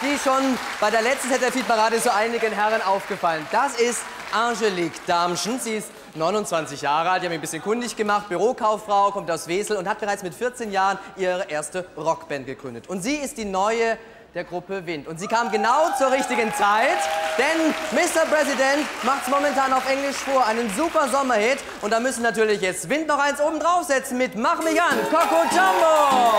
die schon bei der letzten ZDF-Parade so einigen Herren aufgefallen. Das ist Angelique Damschen. Sie ist 29 Jahre alt, die haben mich ein bisschen kundig gemacht, Bürokauffrau, kommt aus Wesel und hat bereits mit 14 Jahren ihre erste Rockband gegründet. Und sie ist die neue der Gruppe Wind. Und sie kam genau zur richtigen Zeit, denn Mr. President macht's momentan auf Englisch vor, einen super Sommerhit. Und da müssen natürlich jetzt Wind noch eins oben draufsetzen mit Mach mich an, Coco Jumbo!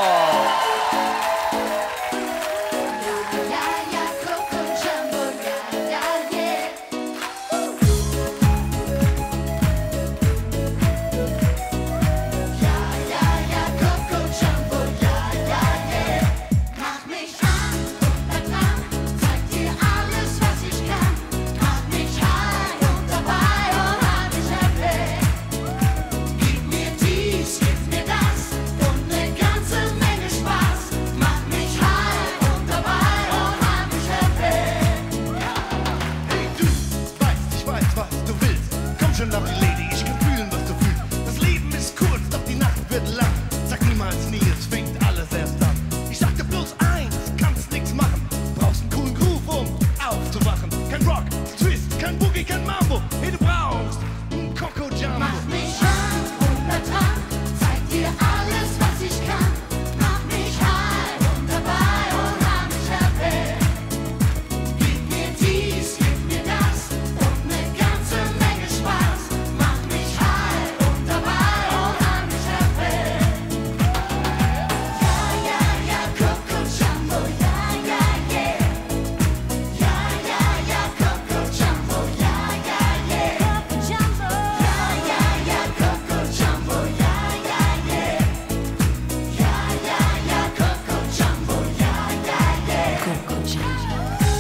Love you, Lady, ich kann fühlen, was du fühlst. Das Leben ist kurz, doch die Nacht wird lang. Sag niemals nie, es fängt alles erst an. Ich sag dir bloß eins, kannst nix machen. Brauchst einen coolen Groove, um aufzuwachen. Kein Rock, Twist, kein Boogie, kein Mambo. Hey, du brauchst einen Coco Jumbo. Mach mich an und da dran, zeig dir alles, was ich kann. Mach mich high und dabei und mach mich happy. Gib mir dies, gib mir das und ne ganze Menge Spaß. Mach mich high und dabei und mach mich happy. Ja, ja, ja, Coco Jumbo, ja, ja, yeah. Ja, ja, ja, Coco Jumbo, ja, ja, yeah. Coco Jumbo. Ja, ja, ja, Coco Jumbo, ja, ja, yeah. Ja, ja, ja, Coco Jumbo, ja, ja, yeah. Coco Jumbo.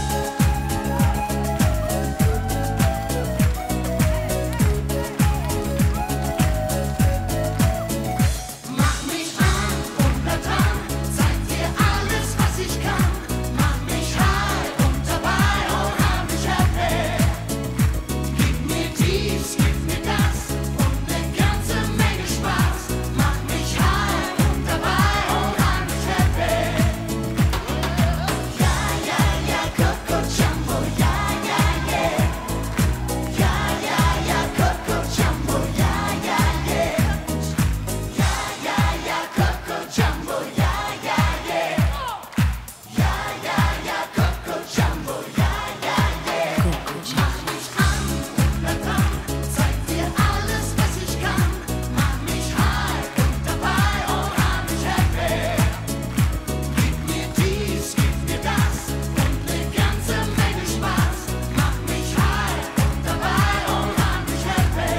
Mach mich an und bleib dran, zeig dir alles, was ich kann. Mach mich high und dabei und mach mich happy. Gib mir dies, gib mir das und ne ganze Menge Spaß. Mach mich high und dabei und mach mich happy. Ja, ja, ja, Coco Jumbo, ja, ja, yeah. Ja, ja, ja, Coco Jumbo, ja, ja, yeah. Ja, ja, ja, Coco Jumbo, ja, ja, yeah. Ja, ja, ja, Coco Jumbo, ja, ja, yeah. Mach mich an und bleib dran, zeig dir alles, was ich kann. Mach mich high und dabei und mach mich happy. Gib mir dies, gib mir das und ne ganze Menge Spaß. Mach mich high und dabei und mach mich happy.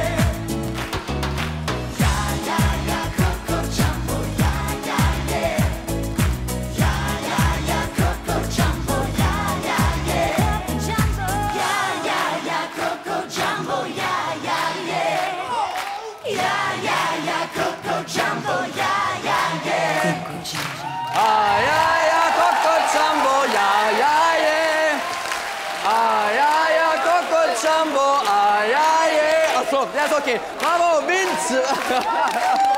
Ja, ja, ja, Coco Jumbo, ja, ja, yeah. Ja, ja, ja, Coco Jumbo, ja, ja, yeah. Ja, ja, ja, Coco Jumbo, ja, ja, yeah. Ja, ja, ja, Coco Jumbo, ja, ja, yeah. Ah, ja, ja, Coco Jumbo, ja, ja, yeah. Ah, ja, ja, Coco Jumbo, ah, ja, yeah. Ach so, ja, ist okay. Bravo, Wind!